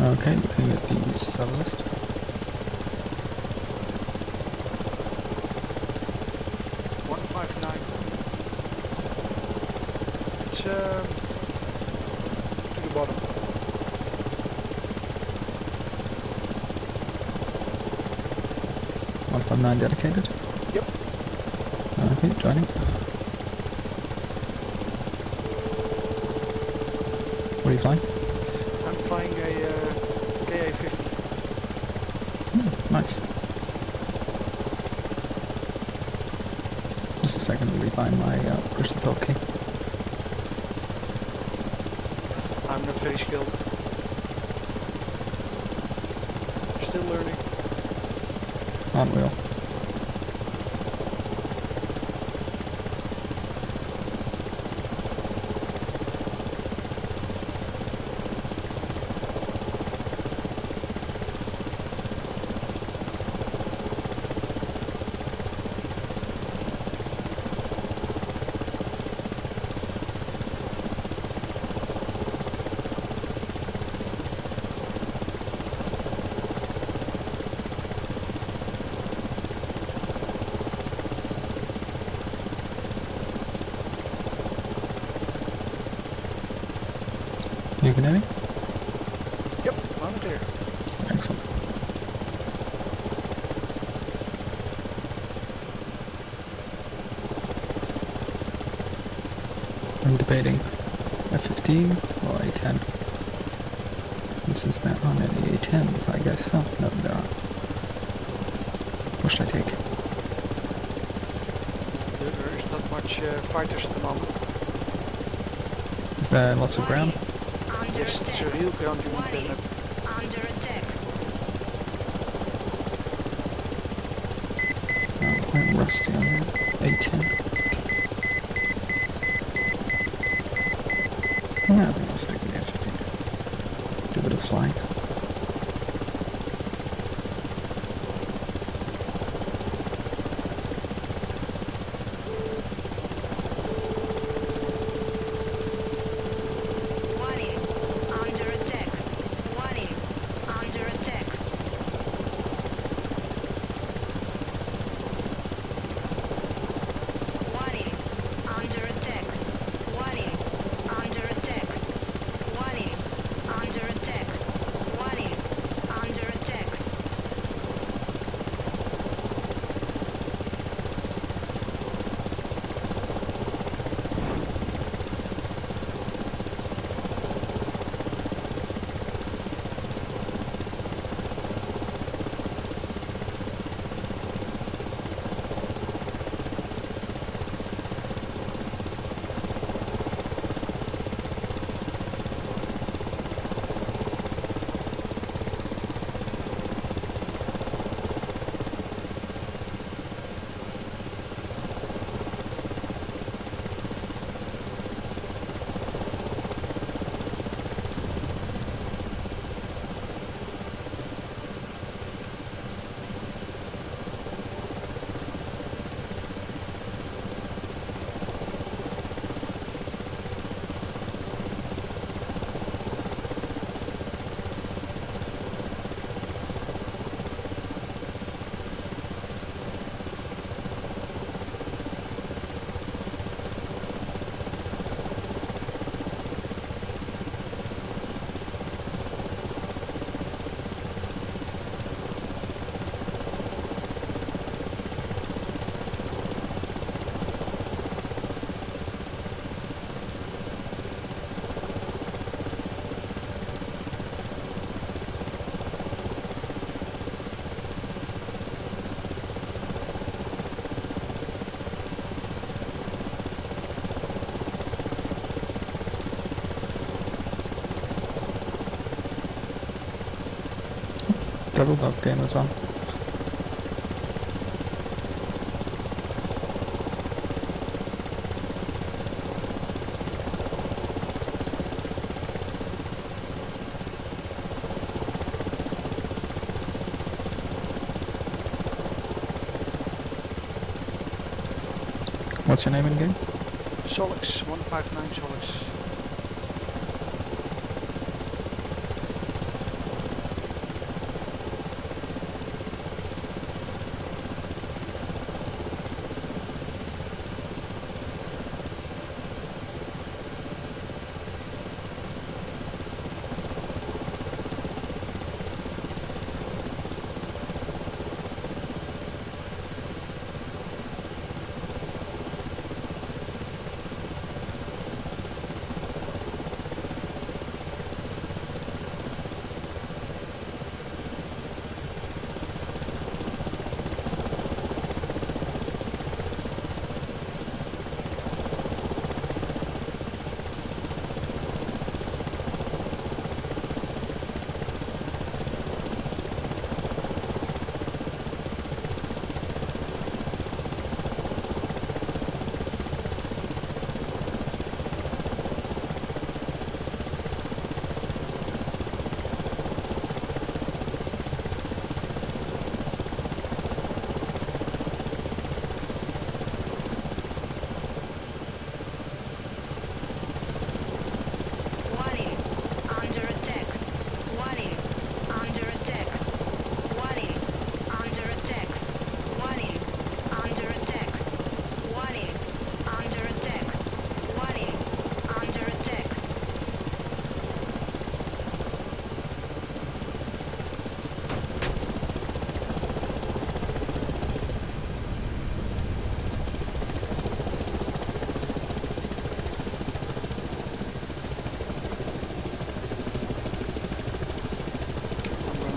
Okay, looking at the sub list. It's to the bottom. $159 dedicated? Yep. Okay, joining. What are you flying? I'm flying a KA-50. Nice. Just a second to rebind my push to talk key. I'm not very skilled. Still learning. Aren't we all? You can hear me? Yep, I'm clear. Excellent. I'm debating F-15 or A-10. And since there aren't any A-10s, I guess so. No, there aren't. What should I take? There is not much fighters at the moment. Is there lots of ground? Yes, it's a real ground unit map. Under attack. Oh, I'm quite rusty on that. A-10. No, I think I'll stick with the F-15. Do a bit of flying. Warning. Under attack. Warning. Under attack. Warning. Under attack. Warning. Under attack. Warning. Under attack. Warning. Under attack. Double dog game is on. What's your name in game? Solix, 159 Solix.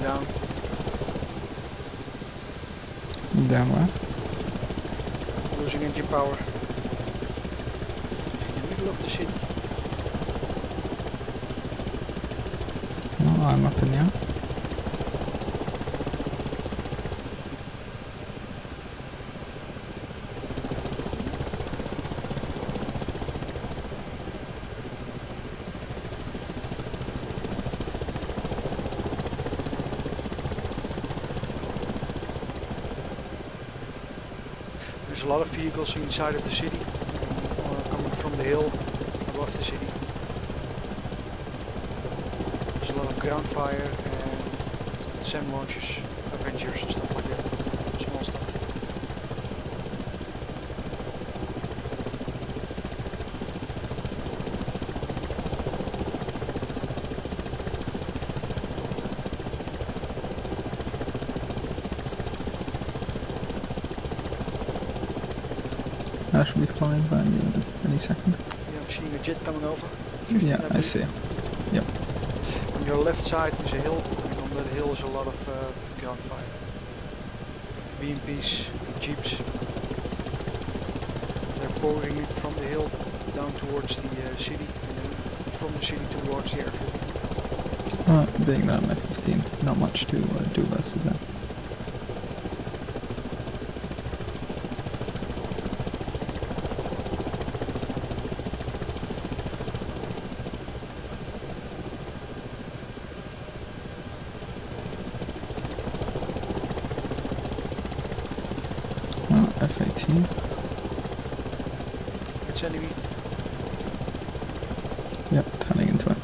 going down. Down where? Losing engine power. In the middle of the city. No, I'm up in the air. There's a lot of vehicles inside of the city, coming from the hill above the city. There's a lot of ground fire and SAM launches, Avengers and stuff like that, small stuff. That should be flying by me any second. Yeah, I'm seeing a jet coming over. Yeah, 15, I see. Yep. On your left side is a hill, and on that hill is a lot of ground fire. BMPs, jeeps. They're pouring it from the hill down towards the city, and then from the city towards the airfield. Being that I'm at 15, not much to do versus that. F-18. It's enemy. Yep, turning into it.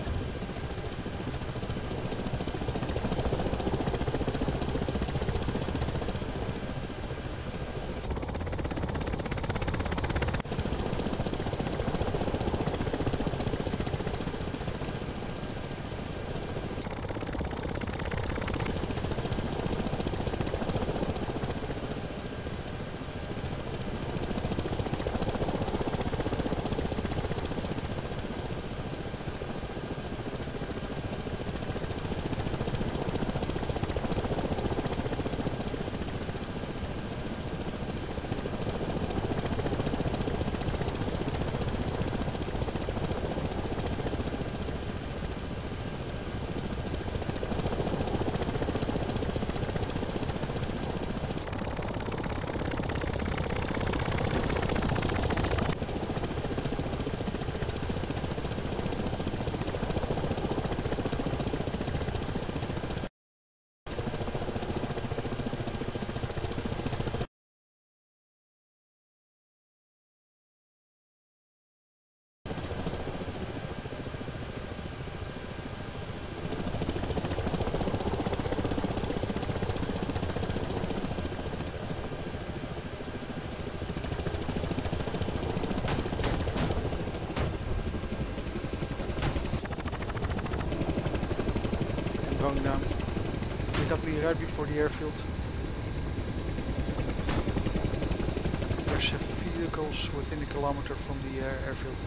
Going down. They got me right before the airfield. There's vehicles within a kilometer from the airfield.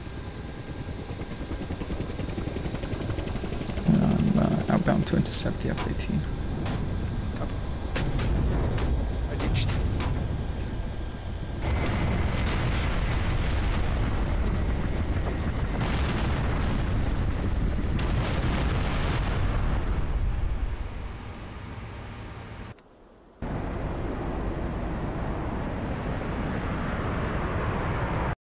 I'm outbound to intercept the F-18.